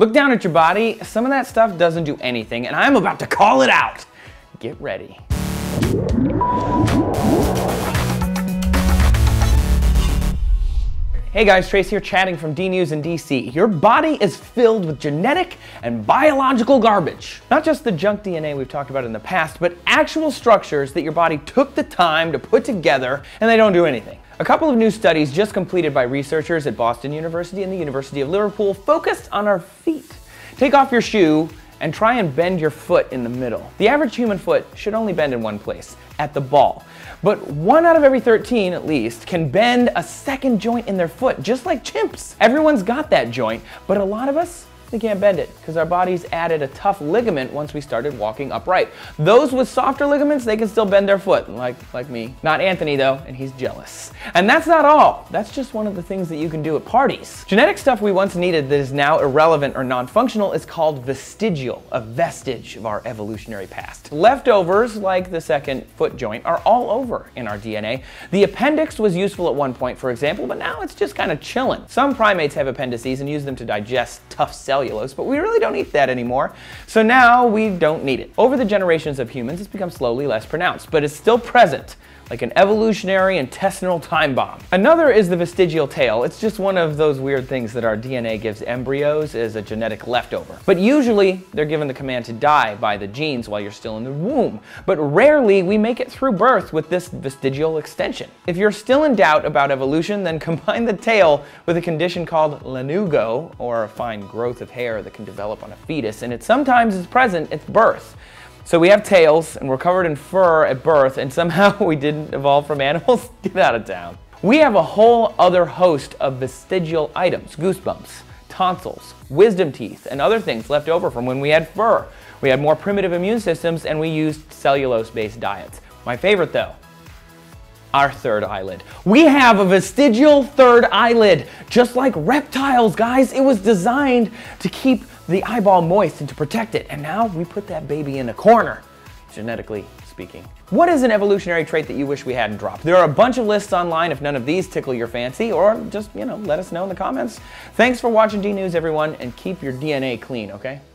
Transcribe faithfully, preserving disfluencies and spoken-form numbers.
Look down at your body. Some of that stuff doesn't do anything, and I'm about to call it out. Get ready. Hey guys, Trace here chatting from DNews in D C. Your body is filled with genetic and biological garbage. Not just the junk D N A we've talked about in the past, but actual structures that your body took the time to put together and they don't do anything. A couple of new studies just completed by researchers at Boston University and the University of Liverpool focused on our feet. Take off your shoe and try and bend your foot in the middle. The average human foot should only bend in one place, at the ball. But one out of every thirteen, at least, can bend a second joint in their foot, just like chimps. Everyone's got that joint, but a lot of us, we can't bend it because our bodies added a tough ligament once we started walking upright. Those with softer ligaments, they can still bend their foot, like, like me. Not Anthony though, and he's jealous. And that's not all. That's just one of the things that you can do at parties. Genetic stuff we once needed that is now irrelevant or non-functional is called vestigial, a vestige of our evolutionary past. Leftovers, like the second foot joint, are all over in our D N A. The appendix was useful at one point, for example, but now it's just kind of chilling. Some primates have appendices and use them to digest tough cells, but we really don't eat that anymore. So now we don't need it. Over the generations of humans, it's become slowly less pronounced, but it's still present, like an evolutionary intestinal time bomb. Another is the vestigial tail. It's just one of those weird things that our D N A gives embryos as a genetic leftover. But usually they're given the command to die by the genes while you're still in the womb. But rarely we make it through birth with this vestigial extension. If you're still in doubt about evolution, then combine the tail with a condition called lanugo, or a fine growth of hair that can develop on a fetus, and it sometimes is present at birth. So we have tails, and we're covered in fur at birth, and somehow we didn't evolve from animals? Get out of town. We have a whole other host of vestigial items, goosebumps, tonsils, wisdom teeth, and other things left over from when we had fur. We had more primitive immune systems, and we used cellulose-based diets. My favorite, though, our third eyelid. We have a vestigial third eyelid, just like reptiles, guys. It was designed to keep the eyeball moist and to protect it, and now we put that baby in a corner, genetically speaking. What is an evolutionary trait that you wish we hadn't dropped? There are a bunch of lists online if none of these tickle your fancy, or just, you know, let us know in the comments. Thanks for watching DNews, everyone, and keep your D N A clean, okay?